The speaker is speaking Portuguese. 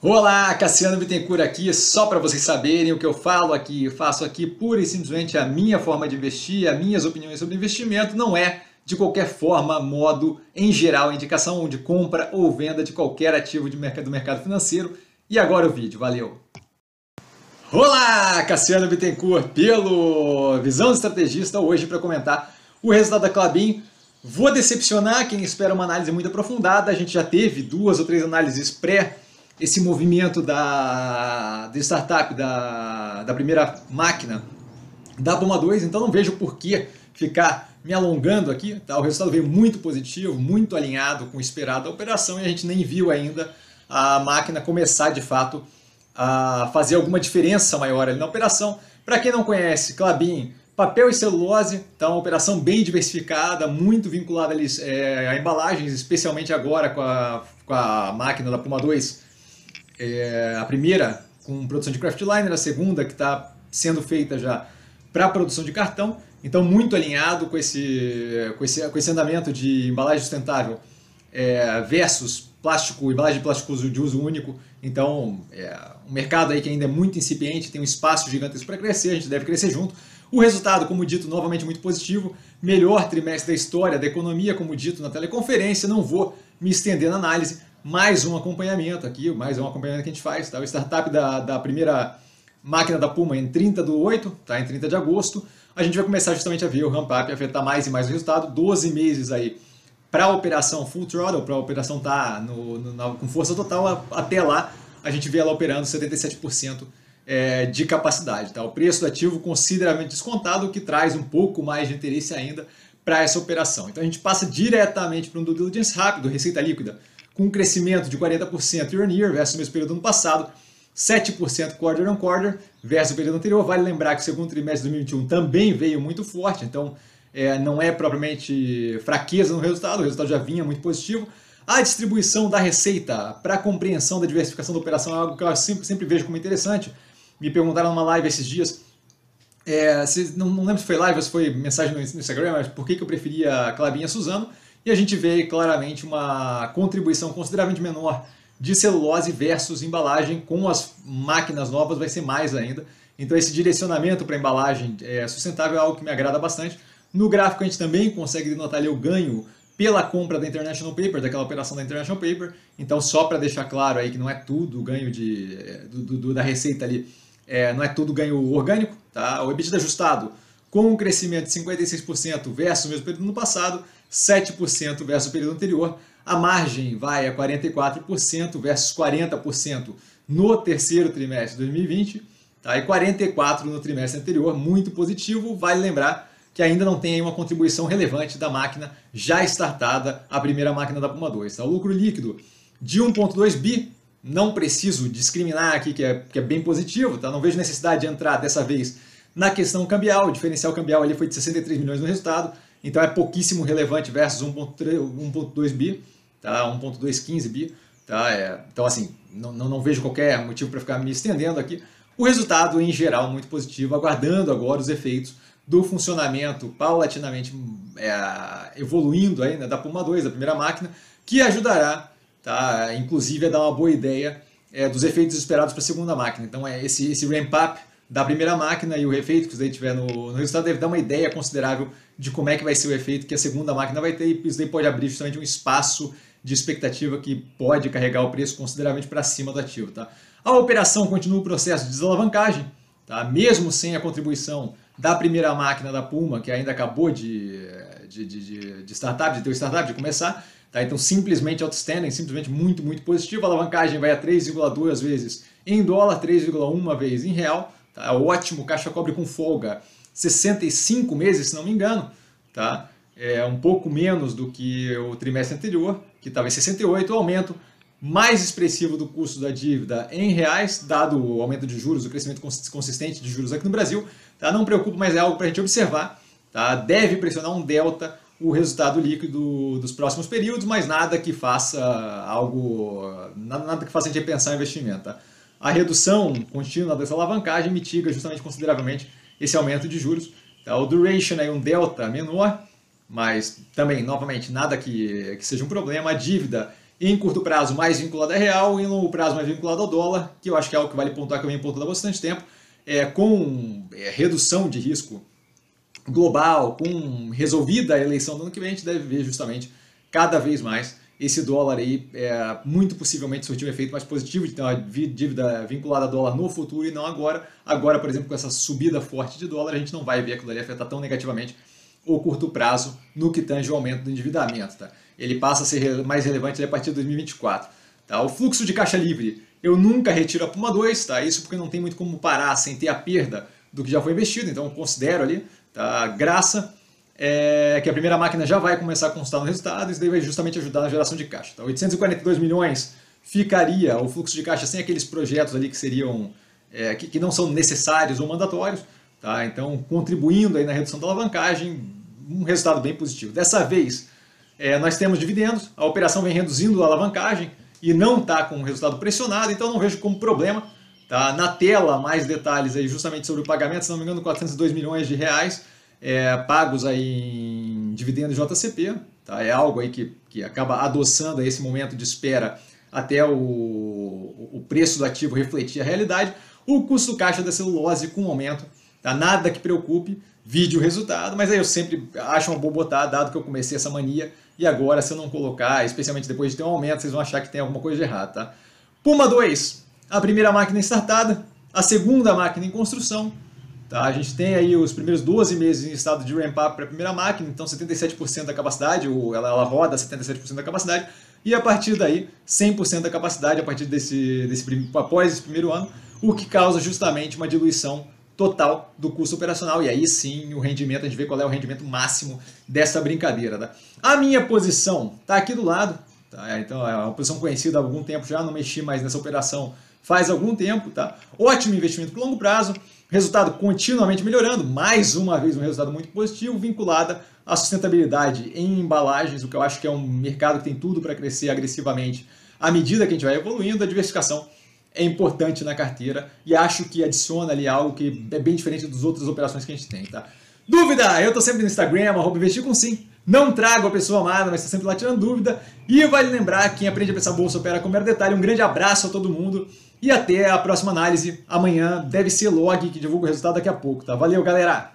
Olá, Cassiano Bittencourt aqui, só para vocês saberem o que eu falo aqui, faço aqui pura e simplesmente a minha forma de investir, as minhas opiniões sobre investimento, não é de qualquer forma, modo, em geral, indicação de compra ou venda de qualquer ativo do mercado financeiro. E agora o vídeo, valeu! Olá, Cassiano Bittencourt, pelo Visão de Estrategista, hoje para comentar o resultado da Klabin. Vou decepcionar quem espera uma análise muito aprofundada, a gente já teve 2 ou 3 análises pré esse movimento da startup, da primeira máquina da Puma 2, então não vejo por que ficar me alongando aqui. Tá? O resultado veio muito positivo, muito alinhado com o esperado da operação e a gente nem viu ainda a máquina começar de fato a fazer alguma diferença maior ali na operação. Para quem não conhece, Klabin, papel e celulose, tá uma operação bem diversificada, muito vinculada ali, a embalagens, especialmente agora com a máquina da Puma 2. A primeira com produção de craftliner, a segunda que está sendo feita já para produção de cartão, então muito alinhado com esse andamento de embalagem sustentável versus plástico, embalagem de plástico de uso único. Então um mercado aí que ainda é muito incipiente, tem um espaço gigantesco para crescer, a gente deve crescer junto. O resultado, como dito, novamente muito positivo, melhor trimestre da história da economia, como dito na teleconferência, não vou me estender na análise. Mais um acompanhamento aqui, mais um acompanhamento que a gente faz. Tá? O startup da primeira máquina da Puma em 30/8, tá? Em 30 de agosto. A gente vai começar justamente a ver o ramp-up afetar mais e mais o resultado. 12 meses aí para a operação full throttle, para a operação estar com força total. Até lá a gente vê ela operando 77% de capacidade. Tá? O preço do ativo consideravelmente descontado, o que traz um pouco mais de interesse ainda para essa operação. Então a gente passa diretamente para um due diligence rápido, receita líquida, com um crescimento de 40% year-on-year versus o mesmo período do ano passado, 7% quarter-on-quarter versus o período anterior. Vale lembrar que o segundo trimestre de 2021 também veio muito forte, então não é propriamente fraqueza no resultado, o resultado já vinha muito positivo. A distribuição da receita para a compreensão da diversificação da operação é algo que eu sempre vejo como interessante. Me perguntaram numa live esses dias, não lembro se foi live ou se foi mensagem no Instagram, mas por que eu preferia a Klabin e a Suzano. E a gente vê claramente uma contribuição consideravelmente menor de celulose versus embalagem. Com as máquinas novas vai ser mais ainda. Então esse direcionamento para embalagem sustentável é algo que me agrada bastante. No gráfico a gente também consegue notar ali o ganho pela compra da International Paper, daquela operação da International Paper. Então só para deixar claro aí que não é tudo ganho da receita ali, não é tudo ganho orgânico. Tá? O EBITDA ajustado com um crescimento de 56% versus o mesmo período do ano passado, 7% versus o período anterior. A margem vai a 44% versus 40% no terceiro trimestre de 2020, tá? E 44% no trimestre anterior, muito positivo. Vale lembrar que ainda não tem aí uma contribuição relevante da máquina já startada, a primeira máquina da Puma 2. Tá? O lucro líquido de 1,2 bi, não preciso discriminar aqui, que é bem positivo, tá? Não vejo necessidade de entrar dessa vez na questão cambial. O diferencial cambial ali foi de 63 milhões no resultado, então é pouquíssimo relevante versus 1,2 bi, tá? 1,215 bi. Tá? Então assim, não vejo qualquer motivo para ficar me estendendo aqui. O resultado em geral muito positivo, aguardando agora os efeitos do funcionamento paulatinamente evoluindo aí, né, da Puma 2, da primeira máquina, que ajudará, tá? Inclusive a dar uma boa ideia dos efeitos esperados para a segunda máquina. Então esse ramp-up da primeira máquina e o efeito que isso daí tiver no resultado deve dar uma ideia considerável de como é que vai ser o efeito que a segunda máquina vai ter, e isso daí pode abrir justamente um espaço de expectativa que pode carregar o preço consideravelmente para cima do ativo. Tá? A operação continua o processo de desalavancagem, tá? Mesmo sem a contribuição da primeira máquina da Puma, que ainda acabou de startup, de ter o startup, de começar. Tá? Então simplesmente outstanding, simplesmente muito, muito positivo. A alavancagem vai a 3,2 vezes em dólar, 3,1 vezes em real. Tá? Ótimo, caixa cobre com folga 65 meses, se não me engano. Tá? É um pouco menos do que o trimestre anterior, que estava em 68. O aumento mais expressivo do custo da dívida em reais, dado o aumento de juros, o crescimento consistente de juros aqui no Brasil. Tá? Não preocupa, mas é algo para a gente observar. Tá? Deve pressionar um delta o resultado líquido dos próximos períodos, mas nada que faça nada que faça a gente repensar o investimento. Tá? A redução contínua dessa alavancagem mitiga justamente consideravelmente esse aumento de juros. Tá? O duration é um delta menor, mas também, novamente, nada que seja um problema. A dívida em curto prazo mais vinculado a real e em longo prazo mais vinculado ao dólar, que eu acho que é algo que vale pontuar, que eu venho pontuando há bastante tempo, com redução de risco global, com resolvida a eleição do ano que vem, a gente deve ver justamente cada vez mais esse dólar aí muito possivelmente surtir um efeito mais positivo de ter uma dívida vinculada a dólar no futuro e não agora. Agora, por exemplo, com essa subida forte de dólar, a gente não vai ver aquilo ali afetar tão negativamente o curto prazo no que tange o aumento do endividamento. Tá? Ele passa a ser mais relevante a partir de 2024. Tá? O fluxo de caixa livre, eu nunca retiro a Puma 2, tá? Isso porque não tem muito como parar sem ter a perda do que já foi investido, então eu considero ali, tá? Graça que a primeira máquina já vai começar a constar no resultado, isso daí vai justamente ajudar na geração de caixa. Tá? 842 milhões ficaria o fluxo de caixa sem aqueles projetos ali que seriam que não são necessários ou mandatórios, tá? Então contribuindo aí na redução da alavancagem, um resultado bem positivo. Dessa vez nós temos dividendos, a operação vem reduzindo a alavancagem e não está com o resultado pressionado, então não vejo como problema. Tá? Na tela mais detalhes aí justamente sobre o pagamento, se não me engano 402 milhões de reais pagos aí em dividendos JCP, tá? É algo aí que acaba adoçando esse momento de espera até o preço do ativo refletir a realidade. O custo caixa da celulose com aumento, tá? Nada que preocupe, vide o resultado, mas aí eu sempre acho uma boa botar, dado que eu comecei essa mania, e agora se eu não colocar, especialmente depois de ter um aumento, vocês vão achar que tem alguma coisa de errado. Tá? Puma 2, a primeira máquina startada, a segunda máquina em construção. Tá? A gente tem aí os primeiros 12 meses em estado de ramp-up para a primeira máquina, então 77% da capacidade, ela roda 77% da capacidade, e a partir daí 100% da capacidade a partir após esse primeiro ano, o que causa justamente uma diluição total do custo operacional, e aí sim o rendimento, a gente vê qual é o rendimento máximo dessa brincadeira. Tá? A minha posição está aqui do lado, tá? Então é uma posição conhecida há algum tempo já, não mexi mais nessa operação faz algum tempo. Tá? Ótimo investimento por longo prazo, resultado continuamente melhorando, mais uma vez um resultado muito positivo, vinculada à sustentabilidade em embalagens, o que eu acho que é um mercado que tem tudo para crescer agressivamente à medida que a gente vai evoluindo. A diversificação é importante na carteira e acho que adiciona ali algo que é bem diferente das outras operações que a gente tem. Tá? Dúvida? Eu estou sempre no Instagram, @investir_com_sim. Não trago a pessoa amada, mas estou sempre lá tirando dúvida. E vale lembrar, quem aprende a pensar bolsa opera com mero detalhe. Um grande abraço a todo mundo e até a próxima análise. Amanhã deve ser log, que divulga o resultado daqui a pouco. Tá? Valeu, galera!